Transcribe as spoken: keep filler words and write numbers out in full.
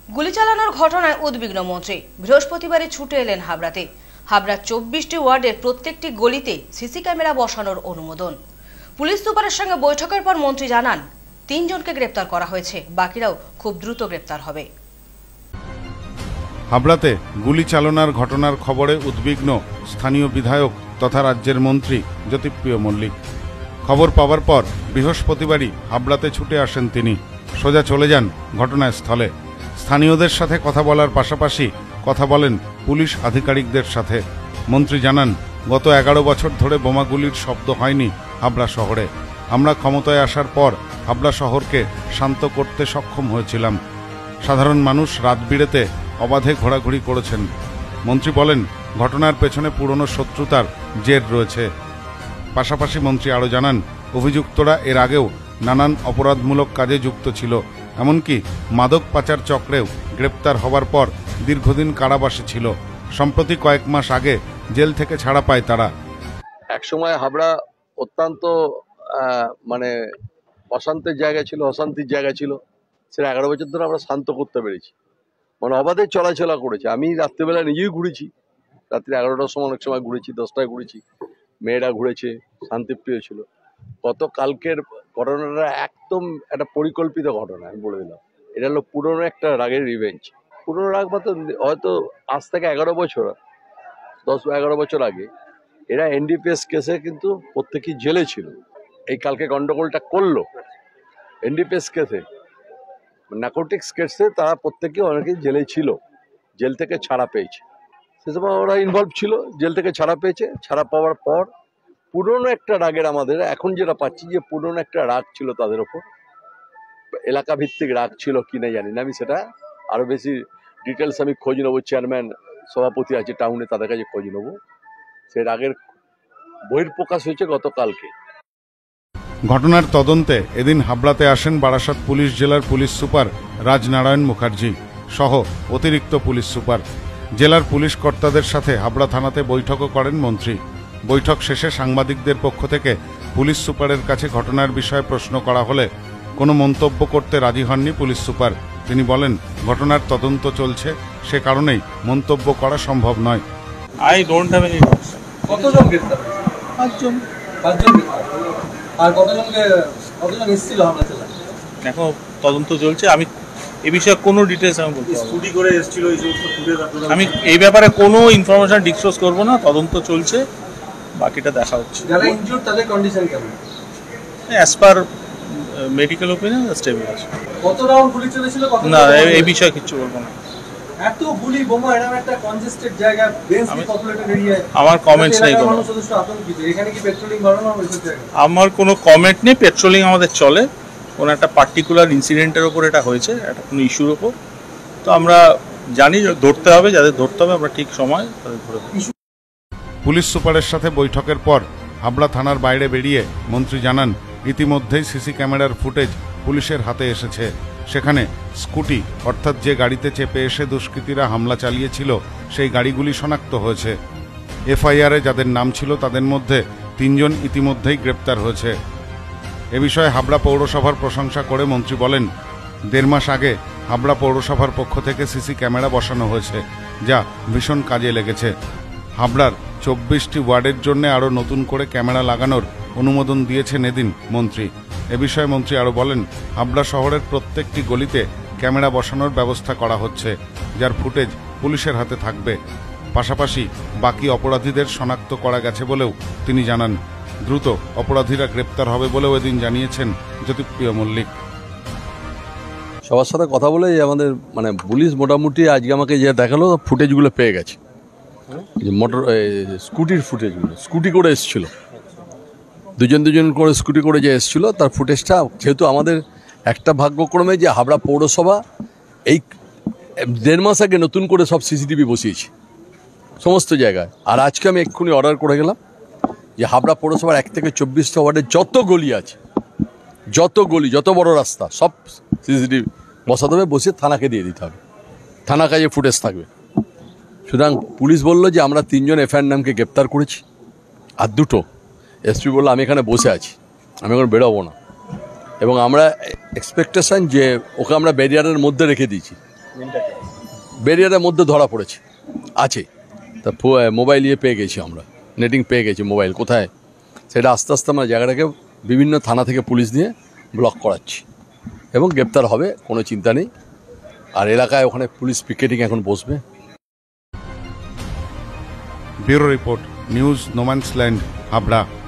গুলি চালানোর ঘটনায় উদ্বিগ্ন মন্ত্রী। বৃহস্পতিবারে ছুটে এলেন হাবড়াতে। হাবড়ার চব্বিশটি ওয়ার্ডের প্রত্যেকটি গলিতে সিসি ক্যামেরা বসানোর অনুমোদন। পুলিশ সুপারের সঙ্গে বৈঠকের পর মন্ত্রী জানান, তিনজনকে গ্রেপ্তার করা হয়েছে, বাকিরাও খুব দ্রুত গ্রেপ্তার হবে। হাবড়াতে গুলি চালনার ঘটনার খবরে উদ্বিগ্ন স্থানীয় বিধায়ক তথা রাজ্যের মন্ত্রী জ্যোতিপ্রিয় মল্লিক। খবর পাওয়ার পর বৃহস্পতিবারই হাবড়াতে ছুটে আসেন তিনি। সোজা চলে যান ঘটনাস্থলে। স্থানীয়দের সাথে কথা বলার পাশাপাশি কথা বলেন পুলিশ আধিকারিকদের সাথে। মন্ত্রী জানান, গত এগারো বছর ধরে বোমাগুলির শব্দ হয়নি হাবড়া শহরে। আমরা ক্ষমতায় আসার পর হাবড়া শহরকে শান্ত করতে সক্ষম হয়েছিলাম। সাধারণ মানুষ রাত বিরেতে অবাধে ঘোরাঘুরি করেছেন। মন্ত্রী বলেন, ঘটনার পেছনে পুরনো শত্রুতার জের রয়েছে। পাশাপাশি মন্ত্রী আরও জানান, অভিযুক্তরা এর আগেও নানান অপরাধমূলক কাজে যুক্ত ছিল, এমনকি মাদক পাচার চক্রেও গ্রেপ্তার হওয়ার পর দীর্ঘদিন কারাবাসে ছিল। সম্প্রতি কয়েক মাস আগে জেল থেকে ছাড়া পায় তারা। একসময় হাবড়া অত্যন্ত মানে অশান্তির জায়গা ছিল, অশান্তির জায়গা ছিল। সেটা এগারো বছর ধরে আমরা শান্ত করতে পেরেছি, মানে অবাধে চলাচলা করেছে। আমি রাত্রিবেলা নিজেই ঘুরেছি, রাত্রি এগারোটার সময় অনেক সময় ঘুরেছি, দশটায় ঘুরেছি, মেয়েরা ঘুরেছে, শান্তিপ্রিয় ছিল। গত কালকের ঘটনাটা একদম একটা পরিকল্পিত ঘটনা, আমি বলে দিলাম। এটা হলো পুরনো একটা রাগের রিভেঞ্জ। পুরনো রাগ মতো হয়তো আজ থেকে এগারো বছর দশ এগারো বছর আগে এরা এনডিপিএস কেসে কিন্তু প্রত্যেকেই জেলে ছিল। এই কালকে গন্ডগোলটা করলো এনডিপিএস কেসে, নার্কোটিক্স কেসে, তারা প্রত্যেকে অনেকেই জেলে ছিল, জেল থেকে ছাড়া পেয়েছে। সে সময় ওরা ইনভলভ ছিল, জেল থেকে ছাড়া পেয়েছে। ছাড়া পাওয়ার পর পুরনো একটা রাগের আমাদের এখন যেটা পাচ্ছি, যে পুরনো একটা রাগ ছিল তাদের ওপর, এলাকা ভিত্তিক রাগ ছিল কিনা জানি না, আমি সেটা আরো বেশি ডিটেলস আমি খোঁজ নেবো। চেয়ারম্যান সভাপতি আছে টাউনে, তাদের কাছে খোঁজ নেবো। সেই রাগের বহিঃপ্রকাশ হয়েছে গতকালকে। ঘটনার তদন্তে এদিন হাবড়াতে আসেন বারাসাত পুলিশ জেলার পুলিশ সুপার রাজনারায়ণ মুখার্জি সহ অতিরিক্ত পুলিশ সুপার। জেলার পুলিশ কর্তাদের সাথে হাবড়া থানাতে বৈঠকও করেন মন্ত্রী। বৈঠক শেষে সাংবাদিকদের পক্ষ থেকে পুলিশ সুপারের কাছে ঘটনার বিষয়ে প্রশ্ন করা হলে কোনো মন্তব্য করতে রাজি হননি পুলিশ সুপার। তিনি বলেন, ঘটনার তদন্ত চলছে, সে কারণেই মন্তব্য করা সম্ভব নয়। আই ডোন্ট হ্যাভ এনি কতজন গ্রেফতার হয়েছে? পাঁচজন। পাঁচজন গ্রেফতার। আর কতজনকে কতজন এসেছিল হামলা চালাতে? দেখো, তদন্ত চলছে। আমি এই বিষয়ে কোনো ডিটেলস আমি বলতে পারবো না। স্কুটি করে এসেছিল এই সমস্ত ফুটেজ আপনারা? আমি এই ব্যাপারে কোনো ইনফরমেশন ডিসক্লোজ করব না। তদন্ত চলছে, বাকিটা দেখা হচ্ছে। যারা ইনজুর্ড তাদের কন্ডিশন কেমন? As per medical opinion stable আছে। কত রাউন্ড গুলি চলেছিল? কত না, এই বিষয়ে কিছু বলবো না। এত গুলি বোমা এরকম একটা কনজেস্টেড জায়গা, ডেন্সলি পপুলেটেড এরিয়া, আমার কমেন্টস নেই কোনো। আতঙ্কিত। এখানে কি পেট্রোলিং বাড়ানো হবে এই জায়গায়? আমার কোনো কমেন্ট নেই। পেট্রোলিং আমাদের চলে। কোনো একটা পার্টিকুলার ইনসিডেন্টের ওপর এটা হয়েছে, একটা কোনো ইস্যুর ওপর। তো আমরা জানি ধরতে হবে, যাদের ধরতে হবে আমরা ঠিক সময় তাদের ধরে দেব। পুলিশ সুপারের সাথে বৈঠকের পর হাবড়া থানার বাইরে বেরিয়ে মন্ত্রী জানান, ইতিমধ্যেই সিসি ক্যামেরার ফুটেজ পুলিশের হাতে এসেছে। সেখানে স্কুটি অর্থাৎ যে গাড়িতে চেপে এসে দুষ্কৃতীরা হামলা চালিয়েছিল সেই গাড়িগুলি শনাক্ত হয়েছে। এফআইআরে যাদের নাম ছিল তাদের মধ্যে তিনজন ইতিমধ্যেই গ্রেপ্তার হয়েছে। এ বিষয়ে হাবড়া পৌরসভার প্রশংসা করে মন্ত্রী বলেন, দেড় মাস আগে হাবড়া পৌরসভার পক্ষ থেকে সিসি ক্যামেরা বসানো হয়েছে, যা ভীষণ কাজে লেগেছে। হাবড়ার চব্বিশটি ওয়ার্ডের জন্য আরও নতুন করে ক্যামেরা লাগানোর অনুমোদন দিয়েছেন এদিন মন্ত্রী। এ বিষয়ে মন্ত্রী আরও বলেন, হাবড়া শহরের প্রত্যেকটি গলিতে ক্যামেরা বসানোর ব্যবস্থা করা হচ্ছে, যার ফুটেজ পুলিশের হাতে থাকবে। পাশাপাশি বাকি অপরাধীদের শনাক্ত করা গেছে বলেও তিনি জানান। দ্রুত অপরাধীরা গ্রেপ্তার হবে বলেও এদিন জানিয়েছেন জ্যোতিপ্রিয় মল্লিক। সবার সাথে কথা বলে আমাদের মানে পুলিশ মোটামুটি আজকে আমাকে যে দেখালো ফুটেজগুলো পেয়ে গেছে, মোটর স্কুটির ফুটেজগুলো। স্কুটি করে এসেছিল, দুজন দুজন করে স্কুটি করে যে এসেছিলো তার ফুটেজটা। যেহেতু আমাদের একটা ভাগ্যক্রমে যে হাবড়া পৌরসভা এই দেড় মাস আগে নতুন করে সব সিসিটিভি বসিয়েছে সমস্ত জায়গায়। আর আজকে আমি এক্ষুনি অর্ডার করে গেলাম যে হাবড়া পৌরসভার এক থেকে চব্বিশটা ওয়ার্ডে যত গলি আছে, যত গলি, যত বড় রাস্তা, সব সিসিটিভি বসাতে হবে, বসে থানাকে দিয়ে দিতে হবে। থানা কাজে ফুটেজ থাকবে। সুতরাং পুলিশ বললো যে আমরা তিনজন এফআইআর নামকে গ্রেপ্তার করেছি, আর দুটো এসপি বললো আমি এখানে বসে আছি, আমি এখন বেরোবো না। এবং আমরা এক্সপেকটেশন যে ওকে আমরা ব্যারিয়ারের মধ্যে রেখে দিয়েছি, ব্যারিয়ারের মধ্যে ধরা পড়েছে আছে, তা মোবাইল ইয়ে পেয়ে গেছি, আমরা নেটিং পেয়ে গেছি, মোবাইল কোথায় সেটা আস্তে আস্তে আমরা জায়গাটাকে বিভিন্ন থানা থেকে পুলিশ দিয়ে ব্লক করাচ্ছি এবং গ্রেপ্তার হবে, কোনো চিন্তা নেই। আর এলাকায় ওখানে পুলিশ পিকেটিং এখন বসবে। Bureau report, news no man's land, Habra.